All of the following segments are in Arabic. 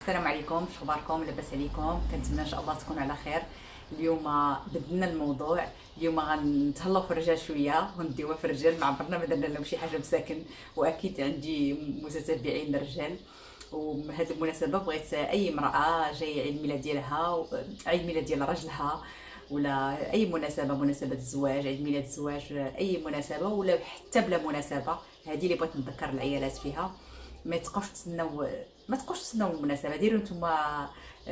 السلام عليكم، شو اخباركم؟ لاباس عليكم؟ كنتمنى ان شاء الله تكونوا على خير. اليوم بدلنا الموضوع. اليوم غنتهلاو في الرجال شويه ونديوها في الرجال. ما عمرنا ما درنا لهم شي حاجه مساكن، واكيد عندي متتبعين رجال. وبهذه المناسبه بغيت اي امراه جايه عيد الميلاد ديالها، عيد ميلاد ديال راجلها، ولا اي مناسبه الزواج، عيد ميلاد الزواج، اي مناسبه ولا حتى بلا مناسبه، هذه اللي بغيت نذكر العيالات فيها. ما تبقاوش تسناو المناسبه، ديروا نتوما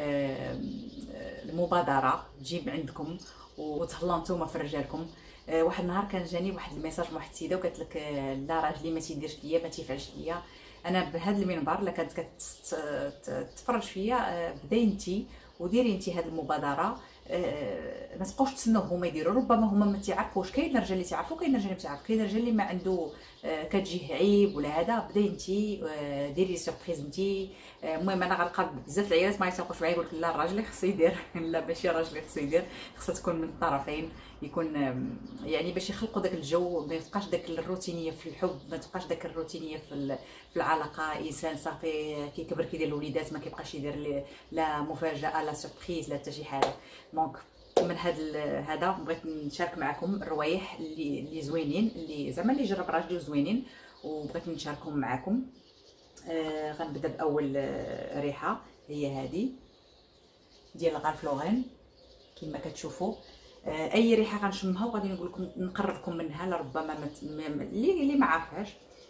المبادره تجيب عندكم وتهلاو نتوما في رجالكم. واحد النهار كان جاني واحد الميساج من واحد السيده وقالت لك لا راجلي ما تيديرش ليا، ما تيفعلش ليا. انا بهذا المنبر لا كانت كتفرج فيا، بداي انتي وديري انتي هذه المبادره. ما تبقاوش تسناو هما يديروا، ربما هما ما تيعرفوش. كاين الرجال اللي تعرفوا، كاين الرجال اللي ما تعرف، كاين الرجال اللي ما عنده كتجيه عيب ولا هذا. بداي انتي ديري سوربريز انتي. المهم انا غنلقى بزاف العيالات ما يتفقوش معايا، يقول لك لا الراجل اللي خصو يدير لا ماشي الراجل اللي خصو يدير، خصها تكون من الطرفين. يكون يعني باش يخلقوا داك الجو، ما يبقاش داك الروتينيه في الحب، ما تبقاش داك الروتينيه في العلاقه. انسان صافي كيكبر كيدير الوليدات، ما كيبقاش يدير لا مفاجاه لا سوربريز لا حتى شي حاجه. دونك من هذا بغيت نشارك معكم الروايح اللي زوينين، اللي زعما اللي جرب راجلي وزوينين، وبغيت نشاركهم معكم. غنبدا باول ريحه، هي هذه ديال غالف لورين كما كتشوفوا. اي ريحه غنشمها وغادي نقول لكم نقربكم منها، لربما اللي ما عارفاش.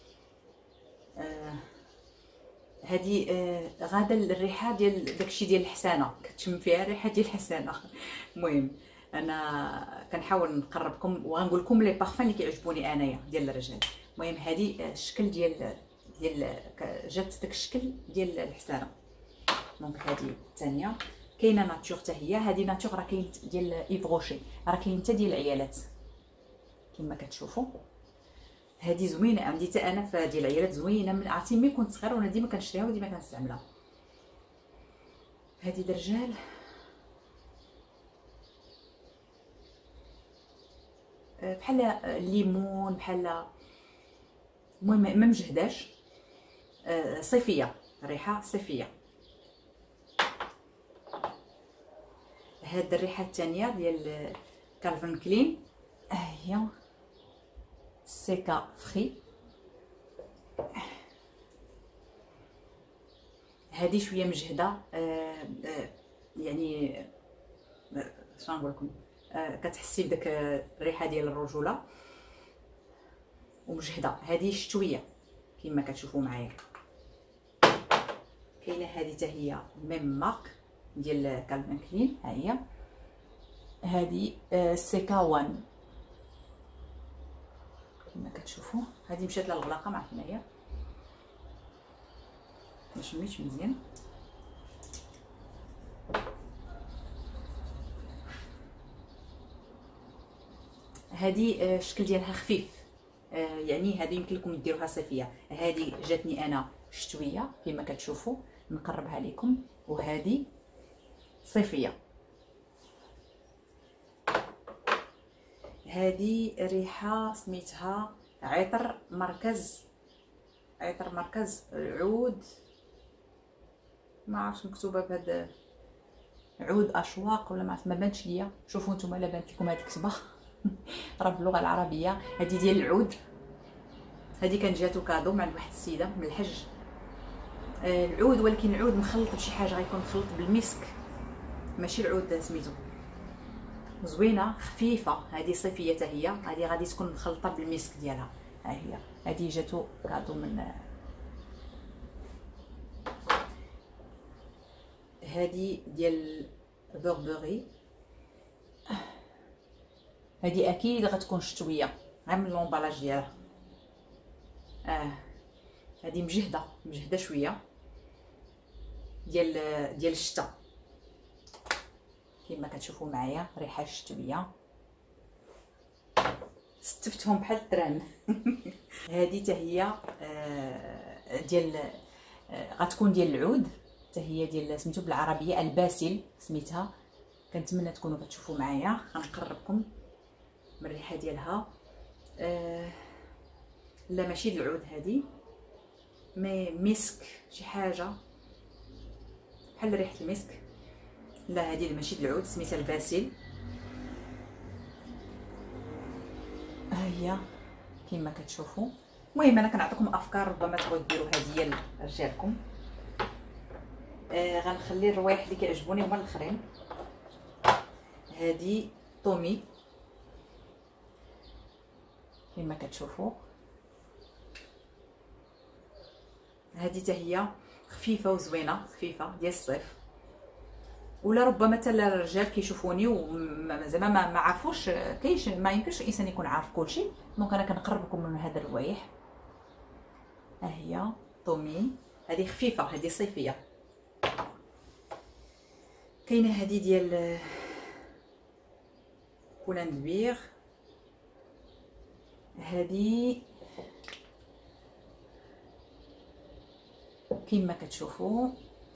هذه غاده الريحه ديال داكشي ديال الحسانه، كتشم فيها الريحه ديال الحسانه. المهم انا كنحاول نقربكم وغنقول لكم لي بارفان اللي كيعجبوني انايا ديال الرجال. المهم هذه الشكل ديال جات داك الشكل ديال الحسانه. دونك هذه الثانيه كاينه ناتور حتى هي. هذه ناتور راه كاين ديال ايف روشي، راه كاين حتى ديال العيالات كما كتشوفوا. هذه زوينه، عندي حتى انا في ديال العيالات زوينه، من عرفتي ملي كنت صغيره وانا ديما كنشريها وديما كنستعملها. هذه الرجال بحال الليمون، بحال المهم ما مجهداش، صيفيه، ريحه صيفيه. هاد الريحه الثانيه ديال كالفن كلين، هي سيكا فري. هذه شويه مجهده، يعني شنو نقول لكم، كتحسي بداك الريحه ديال الرجوله ومجهده. هذه شتويه كما كتشوفوا معايا. كاينه هذه حتى هي ميم مارك ديال كالفين كلين، ها هي. هذه سيكا وان كما كتشوفوا. هذه مشات للغلاقه، ما عرفت هي ما شميتش مزيان. هذه الشكل ديالها خفيف، يعني هذه يمكن لكم ديروها صيفيه. هذه جاتني انا شتويه كما كتشوفوا، نقربها لكم. وهذه صيفيه. هذه ريحه سميتها عطر مركز عود، ما عرفتش مكتوبه بهذا عود اشواق ولا ما عرفت، ما بانتش ليا. شوفوا نتوما الا بانت لكم هذه الكتبه راه باللغه العربيه. هذه ديال العود، هذه كانت جاتو كادو من عند واحد السيده من الحج. العود، ولكن العود مخلط بشي حاجه، غيكون مخلط بالمسك، ماشي العود سميتو. زوينه خفيفه، هذه صيفيه حتى هي. هذه غادي تكون مخلطه بالمسك ديالها، ها هي. هذه جاتو كادو من هذه ديال بوربوري. هذه اكيد غتكون شتويه غير من لومبالاج ديالها. هذه مجهده شويه ديال الشتاء كما كتشوفوا معايا. ريحه شتويه، ستفتهم بحال التران. هذه حتى هي ديال غتكون ديال العود، حتى هي ديال سميتو بالعربيه الباسيل سميتها. كنتمنى تكونوا كتشوفوا معايا. غنقربكم من الريحه ديالها. لا ماشي العود، هذه مسك شي حاجه بحال ريحه المسك. لا هذه ماشي د العود، سميتها الباسيل. ها هي كما كتشوفوا. المهم انا كنعطيكم افكار ربما تبغيو ديروا هديه لرجالكم. غنخلي الروايح اللي كيعجبوني هما الاخرين. هذه طومي كما كتشوفوا، هذه حتى هي خفيفه وزوينه، خفيفه ديال الصيف. ولا ربما حتى الرجال كيشوفوني وزعما ما عارفوش، كاينش ما يمكنش الانسان يكون عارف كلشي. دونك انا كنقرب لكم من هاد الروايح. ها هي طومي، هذه خفيفه، هذه صيفيه. كاينه هذه ديال كولاندبير، هذه كما كتشوفوا،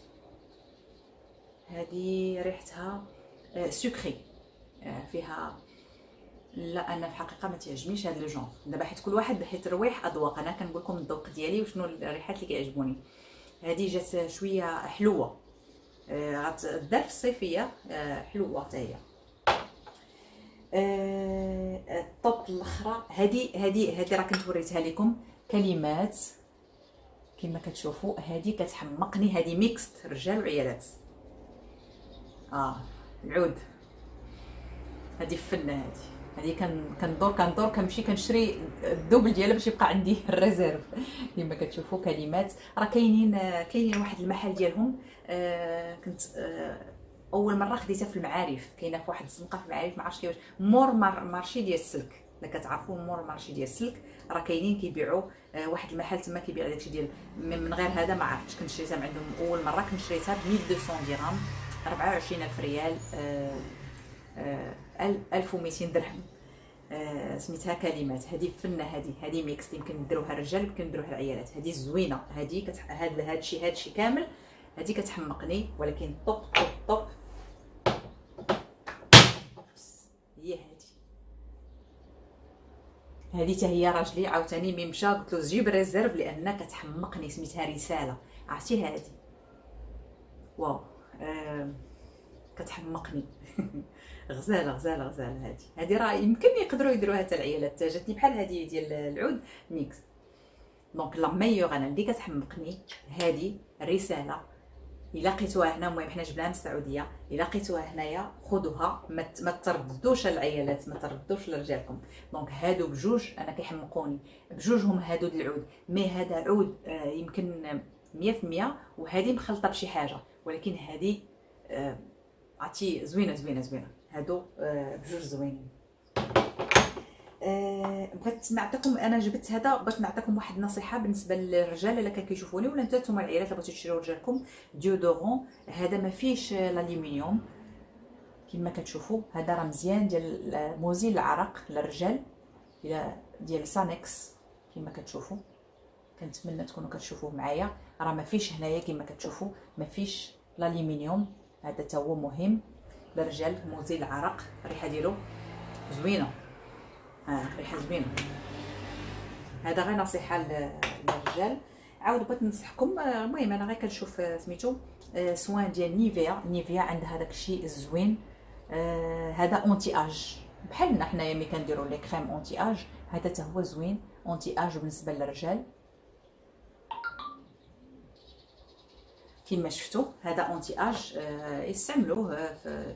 هذه ريحتها سكري فيها. لا انا في الحقيقه ما تعجبنيش هذا لو جون دابا، حيت كل واحد حيت الروايح اذواق. انا كنقول لكم الذوق ديالي وشنو الريحات اللي كيعجبوني. هذه جات شويه حلوه، غتدار في الصيفيه، حلوه حتى هي. الطوب الاخرى هذه راه كنت وريتها لكم، كلمات كما كتشوفوا. هذه كتحمقني، هذه ميكست رجال وعيالات. العود هذه فنه. هذه كندور كنمشي كنشري الدوبل ديالها باش يبقى عندي الريزيرف. كما كتشوفوا كلمات راه كاينين واحد المحل ديالهم. كنت اول مره خديتها في المعارف، كاينه في واحد الزنقه في المعارف، ما عرفتش كيفاش، مور مارشي ديال السلك. الا كتعرفوا مور مارشي ديال السلك راه كاينين كيبيعوا، واحد المحل تما كيبيع داكشي ديال من غير هذا. ما عرفتش، كنت شريتها من عندهم اول مره، كنت شريتها ب 1200 درهم، 24000 ريال، 1200 درهم. سميتها كلمات. هذه فنه، هذه ميكس، يمكن نديروها الرجال يمكن نديروها العيالات. هذه زوينه، هذه هادشي كامل. هذه كتحمقني، ولكن طوب هي هذه حتى هي. راجلي عاوتاني ملي مشى قلت له جيب ريزيرف لان كتحمقني، سميتها رساله. عرفتي هذه واو، كتحمقني. غزاله. هذه راه يمكن يقدروا يديروها حتى العيالات، جاتني بحال هذه ديال العود ميكس. دونك لا ميور انا اللي كتحمقني هذه الرساله. الا لقيتوها هنا، المهم حنا جبناها من السعوديه، الا لقيتوها هنايا خذوها، ما تردوش العيالات، ما تردوش لرجالكم. دونك هادو بجوج انا كيحمقوني، بجوجهم هادو د العود. مي هذا عود يمكن 100%، وهذه مخلطه بشي حاجه، ولكن هذه عرفتي زوينه. هادو بجوج زوينين. بغيت نعطيكم، انا جبت هذا، بغيت نعطيكم واحد النصيحه بالنسبه للرجال اللي كيشوفوني، ولا نتوما العائلات اللي بغيتو تشريو رجالكم ديودورون. هذا ما فيش الالومنيوم كما كتشوفوا. هذا راه مزيان ديال مزيل العرق للرجال ديال سانكس كما كتشوفوا. كنتمنى تكونوا كتشوفوه معايا. راه ما فيش هنايا كما كتشوفوا، ما فيش الالومنيوم. هذا تا هو مهم للرجال، مزيل العرق. الريحه ديالو زوينه، ريحه زوينه. هذا غير نصيحه للرجال. عاود بغيت ننصحكم، المهم انا غير كنشوف سميتو سوان ديال نيفيا عندها داك الشيء الزوين. هذا اونتي اج، بحالنا حنايا ملي كنديروا لي كريم اونتي اج، هذا حتى هو زوين اونتي اج بالنسبه للرجال. كما شفتوا هذا اونتي اج، يستعملوه في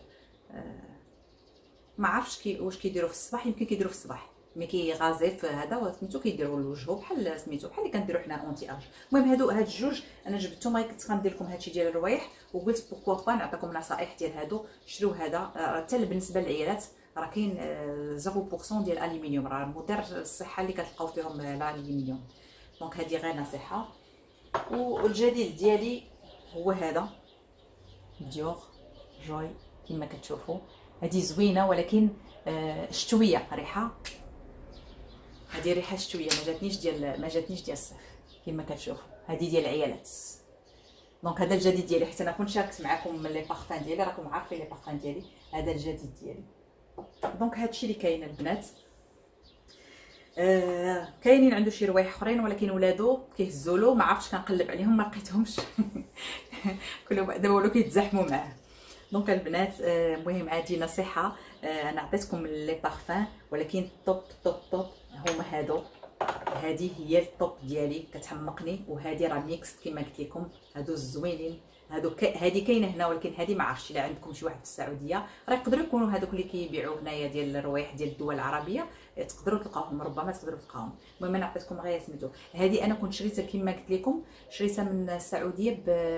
ما عرفتش واش كيديروا في الصباح، يمكن كيديروا في الصباح ملي كيغازيف هذا سميتو، كيديروا لوجهو بحال سميتو بحال اللي كنديروا حنا اونتي اج. المهم هاد الجوج انا جبتهم، غير كنت غندير لكم هادشي ديال الروايح، وقلت بوكوا با نعطيكم نصائح ديال هادو. شريو هذا حتى بالنسبه للعيالات، راه كاين 0% ديال الالومنيوم، راه مضر الصحه اللي كتلقاو فيهم الالومنيوم. دونك هذه غير نصيحه. والجديد ديالي هو هذا ديور جوي كما كتشوفوا. هذه زوينه ولكن شتويه، ريحه هذه ريحه شتويه، ما جاتنيش ديال الصيف كما كتشوفوا. هذه ديال العيالات. دونك هذا الجديد ديالي، حيت انا كنت شاركت معكم لي بارفان ديالي، راكم عارفين لي بارفان ديالي. هذا الجديد ديالي. دونك هادشي اللي كاين البنات. كاينين عنده شي روايح اخرين ولكن ولادو كيهزولو، ما عرفتش كنقلب عليهم ما لقيتهمش. كلهم دابا ولاو كيتزاحموا معاه. دونك البنات المهم هذه نصيحه. انا عطيتكم لي بارفان ولكن توب توب توب هما هادو. هذه هي الطوب ديالي كتحمقني، وهذه راه ميكس كما قلت لكم. هادو الزوينين هادو هذه كاينه هنا ولكن هذه ما عرفتش الا عندكم شي واحد في السعوديه راه يقدروا يكونوا هذوك اللي كيبيعوا هنايا ديال الروايح ديال الدول العربيه، تقدروا تلقاوهم، ربما تقدروا تلقاوهم. المهم انا عطيتكم غير سميتو. هذه انا كنت شريتها كما قلت لكم، شريتها من السعوديه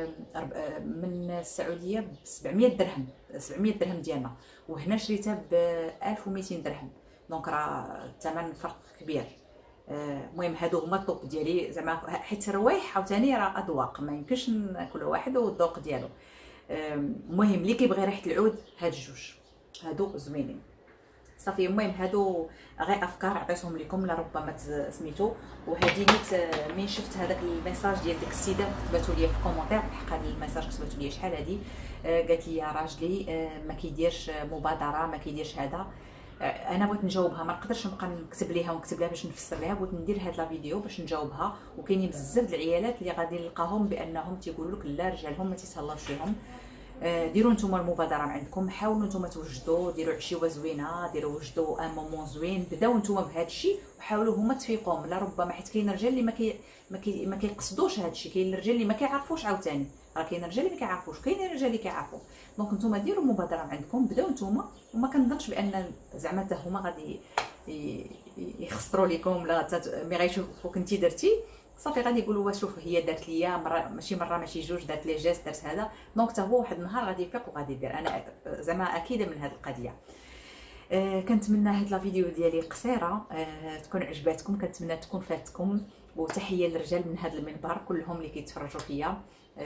ب 700 درهم، 700 درهم ديالنا، وهنا شريتها ب 1200 درهم. دونك راه الثمن فرق كبير. المهم هادو هما الطوب ديالي زعما، حيت الروايح عاوتاني راه اذواق، ما يمكنش كل واحد والذوق ديالو. المهم اللي كيبغي ريحه العود هاد الجوج هادو زوينين صافي. المهم هادو غير افكار عطيتهم لكم لربما سميتو. وهذه نيت من شفت هذاك الميساج ديال ديك السيده كتباتو لي في كومونتير، الحق هذا الميساج كتباتو لي شحال هذه، قالت لي يا راجلي ما كيديرش مبادره، ما كيديرش هذا. انا بغيت نجاوبها، ما نقدرش نبقى نكتب ليها ونكتب لها باش نفسر لها، بغيت ندير هاد لا فيديو باش نجاوبها. وكاينين بزاف د العيالات اللي غادي نلقاهم بانهم تيقولوا لك لا رجالهم ما تيتهلاوش فيهم. ديروا نتوما المبادره عندكم، حاولوا نتوما توجدوا، ديروا عشيوه زوينه، ديروا وجدوا ان مومون زوين، بداو نتوما بهذا الشيء وحاولوا هما تفيقوهم. لا ربما حيت كاين رجال اللي ما كيقصدوش هذا الشيء، كاين الرجال اللي ما كيعرفوش عاوتاني، راه كاين رجال اللي ما كيعرفوش، كاين رجال اللي كيعرفوا. دونك نتوما ديروا المبادره عندكم، بداو نتوما، وما كنظنش بان زعما حتى هما غادي يخسروا لكم. لا مي غيشوفوك انت درتي صافي غادي يقولوا شوف هي دارت ليا مره ماشي جوج، دارت لي جيست، دارت هذا. دونك حتى هو واحد النهار غادي يفيق وغادي يدير. انا زعما اكيده من هذه القضيه. كنتمنى هاد لا فيديو ديالي قصيره تكون عجباتكم، كنتمنى تكون فاتكم. وتحيه للرجال من هذا المنبر كلهم اللي كيتفرجوا فيا.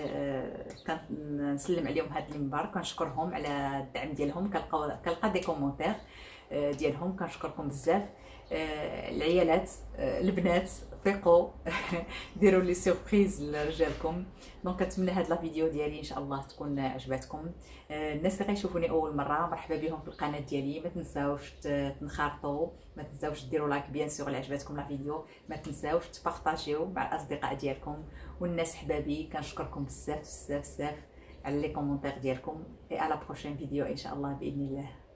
كنسلم عليهم هذا المنبر، كنشكرهم على الدعم ديالهم. كنلقى دي كومونتير ديالهم، كنشكركم بزاف. العيالات البنات فيقوا ديروا لي سوربريز لرجالكم. دونك كنتمنى هاد لا فيديو ديالي ان شاء الله تكون عجباتكم. الناس اللي غيشوفوني اول مره مرحبا بهم في القناه ديالي. ما تنساوش تنخرطوا، ما تنساوش ديروا لايك بيان سور اللي عجباتكم لا فيديو، ما تنساوش تبارطاجيو مع الاصدقاء ديالكم والناس حبابي. كنشكركم بزاف بزاف بزاف على لي كومونتير ديالكم. اي على بروشين فيديو ان شاء الله باذن الله.